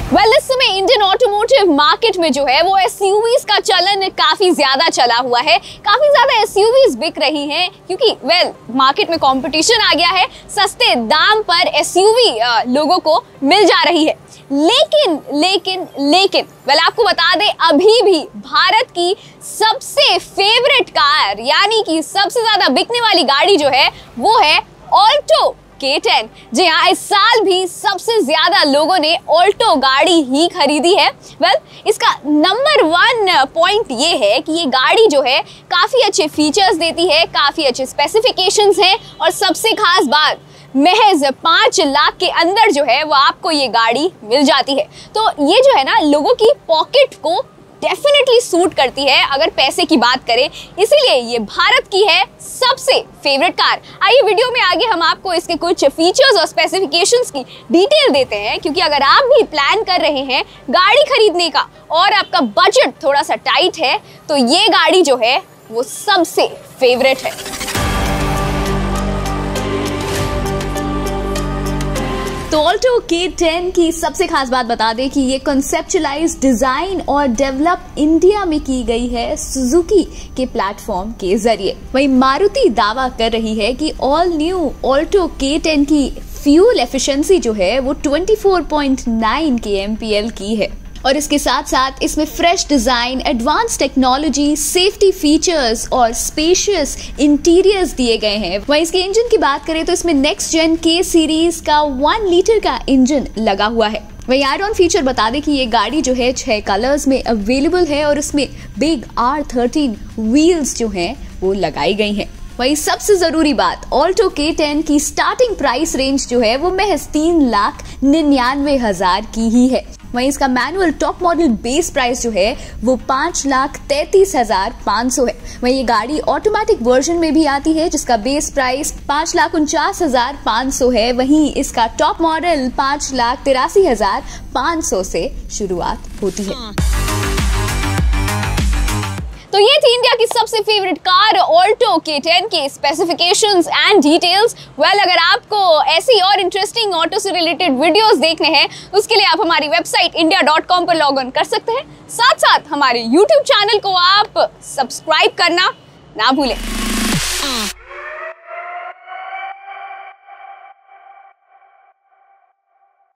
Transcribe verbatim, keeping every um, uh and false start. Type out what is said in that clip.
Well इस समय Indian automotive market में जो है वो एसयूवीज का चलन काफी ज्यादा चला हुआ है। काफी ज्यादा एसयूवीज बिक रही हैं क्योंकि वेल मार्केट में कंपटीशन आ गया है, सस्ते दाम पर एसयूवी लोगों को मिल जा रही है। लेकिन लेकिन लेकिन वेल आपको बता दें, अभी भी भारत की सबसे फेवरेट कार यानी कि सबसे ज्यादा बिकने वाली गाड़ी जो है वो है ऑल्टो के टेन। जी हाँ, इस साल भी सबसे ज्यादा लोगों ने ऑल्टो गाड़ी ही खरीदी है। वेल well, इसका नंबर वन पॉइंट ये है कि ये गाड़ी जो है काफी अच्छे फीचर्स देती है, काफी अच्छे स्पेसिफिकेशंस हैं और सबसे खास बात महज पांच लाख के अंदर जो है वो आपको ये गाड़ी मिल जाती है। तो ये जो है ना लोगों की पॉकेट को डेफिनेटली सूट करती है अगर पैसे की बात करें, इसीलिए ये भारत की है सबसे फेवरेट कार। आइए वीडियो में आगे हम आपको इसके कुछ फीचर्स और स्पेसिफिकेशंस की डिटेल देते हैं, क्योंकि अगर आप भी प्लान कर रहे हैं गाड़ी खरीदने का और आपका बजट थोड़ा सा टाइट है तो ये गाड़ी जो है वो सबसे फेवरेट है। तो ऑल्टो के टेन की सबसे खास बात बता दें कि ये कॉन्सेप्चुअलाइज डिजाइन और डेवलप इंडिया में की गई है सुजुकी के प्लेटफॉर्म के जरिए। वहीं मारुति दावा कर रही है कि all new Alto K ten की फ्यूल एफिशिएंसी जो है वो चौबीस पॉइंट नौ के एम पी एल की है और इसके साथ साथ इसमें fresh design, advance technology, safety features और स्पेशियस इंटीरियर्स दिए गए हैं। वहीं इसके इंजन की बात करें तो इसमें नेक्स्ट जेन के सीरीज का वन लीटर का इंजन लगा हुआ है। वहीं एड ऑन फीचर बता दें कि ये गाड़ी जो है छह कलर्स में अवेलेबल है और इसमें बिग आर थर्टीन व्हील्स जो हैं वो लगाई गई हैं। वहीं सबसे जरूरी बात, ऑल्टो के टेन की स्टार्टिंग प्राइस रेंज जो है वो महज तीन लाख निन्यानवे हजार की ही है। वहीं इसका manual top model base price जो है वो पांच लाख तैतीस हजार पाँच सौ है। वहीं ये गाड़ी ऑटोमेटिक वर्जन में भी आती है जिसका बेस प्राइस पांच लाख उनचास हजार पाँच सौ है। वहीं इसका टॉप मॉडल पांच लाख तिरासी हजार पाँच सौ से शुरुआत होती है। तो ये थी इंडिया की सबसे favourite car Alto K ten के स्पेसिफिकेशंस एंड डिटेल्स। वेल अगर आपको ऐसी और इंटरेस्टिंग ऑटो से रिलेटेड वीडियोस देखने हैं उसके लिए आप हमारी वेबसाइट इंडिया डॉट कॉम पर लॉग इन कर सकते हैं। साथ साथ हमारे यूट्यूब चैनल को आप सब्सक्राइब करना ना भूलें।